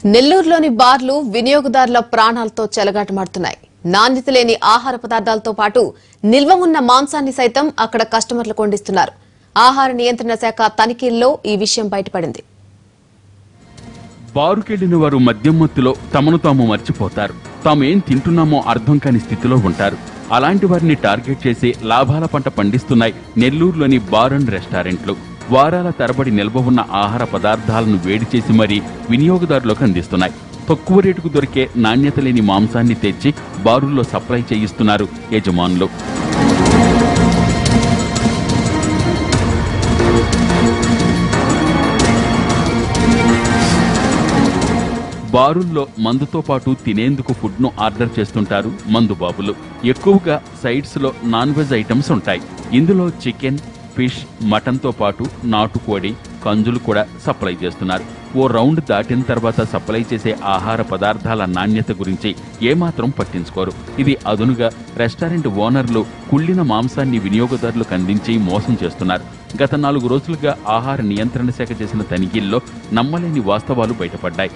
నెల్లూరులోని బార్లు వినియోగదారుల ప్రాణాలతో చెలగాటమాడుతున్నాయి. నాణ్యత లేని ఆహార పదార్థాలతో పాటు నిల్వ ఉన్న మాంసాన్ని సైతం అక్కడ కస్టమర్లు కొండిస్తున్నారు. ఆహార నియంత్రణ శాఖ తనిఖీల్లో ఈ విషయం బయటపడింది. బారుకెళ్లిన వారు మద్యం మత్తులో తమను తాము మర్చిపోతారు. తామేం తింటున్నామో అర్థం కాని స్థితిలో ఉంటారు. అలాంటి వారిని టార్గెట్ చేసి లాభాల పంట పండిస్తున్నాయి నెల్లూరులోని బార్ అండ్ రెస్టారెంట్లు. వారాల తరబడి నిల్వ ఉన్న ఆహార పదార్థాలను వేడి చేసి మరీ వినియోగదారులకు అందిస్తున్నాయి. తక్కువ రేటుకు దొరికే నాణ్యత లేని మాంసాన్ని తెచ్చి బారుల్లో సప్లై చేయిస్తున్నారు యజమానులు. బారుల్లో మందుతో పాటు తినేందుకు ఫుడ్ ను ఆర్డర్ చేస్తుంటారు మందుబాబులు. ఎక్కువగా సైడ్స్ లో నాన్ వెజ్ ఐటమ్స్ ఉంటాయి. ఇందులో చికెన్, ఫిష్, మటన్ తో పాటు నాటుకోడి, కంజులు కూడా సప్లై చేస్తున్నారు. ఓ రౌండ్ దాటిన తర్వాత సప్లై చేసే ఆహార పదార్థాల నాణ్యత గురించి ఏమాత్రం పట్టించుకోరు. ఇది అదునుగా రెస్టారెంట్ ఓనర్లు కుళ్ళిన మాంసాన్ని వినియోగదారులకు అందించి మోసం చేస్తున్నారు. గత 4 రోజులుగా ఆహార నియంత్రణ శాఖ చేసిన తనిఖీల్లో నమ్మలేని వాస్తవాలు బయటపడ్డాయి.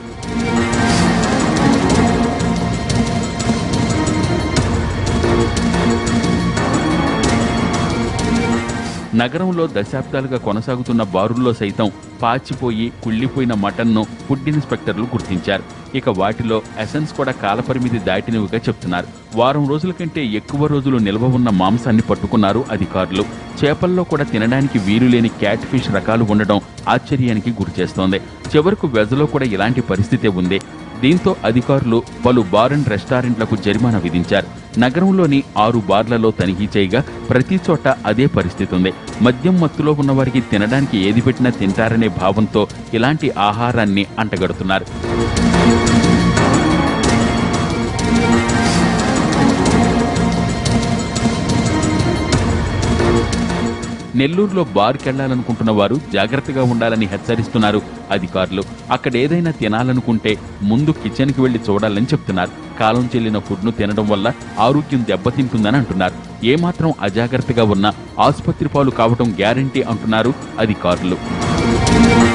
నగరంలో దశాబ్దాలుగా కొనసాగుతున్న బారుల్లో సైతం పాచిపోయి కుళ్లిపోయిన మటన్ను ఫుడ్ ఇన్స్పెక్టర్లు గుర్తించారు. ఇక వాటిలో ఎసెన్స్ కూడా కాలపరిమితి దాటినవిగా చెప్తున్నారు. వారం రోజుల కంటే ఎక్కువ రోజులు నిల్వ ఉన్న మాంసాన్ని పట్టుకున్నారు అధికారులు. చేపల్లో కూడా తినడానికి వీలులేని క్యాట్ ఫిష్ రకాలు ఉండడం ఆశ్చర్యానికి గురిచేస్తోంది. చివరకు వెజ్లో కూడా ఇలాంటి పరిస్థితే ఉంది. దీంతో అధికారులు పలు బార్ అండ్ రెస్టారెంట్లకు జరిమానా విధించారు. నగరంలోని 6 బార్లలో తనిఖీ చేయగా ప్రతి చోట అదే పరిస్థితి ఉంది. మద్యం మత్తులో ఉన్న వారికి తినడానికి ఏది పెట్టినా తింటారనే భావంతో ఇలాంటి ఆహారాన్ని అంటగడుతున్నారు. నెల్లూరులో బార్కెళ్లాలనుకుంటున్న వారు జాగ్రత్తగా ఉండాలని హెచ్చరిస్తున్నారు అధికారులు. అక్కడ ఏదైనా తినాలనుకుంటే ముందు కిచెన్కి వెళ్లి చూడాలని చెప్తున్నారు. కాలం చెల్లిన ఫుడ్ను తినడం వల్ల ఆరోగ్యం దెబ్బతింటుందని అంటున్నారు. ఏమాత్రం అజాగ్రత్తగా ఉన్నా ఆసుపత్రి పాలు కావడం గ్యారంటీ అంటున్నారు అధికారులు.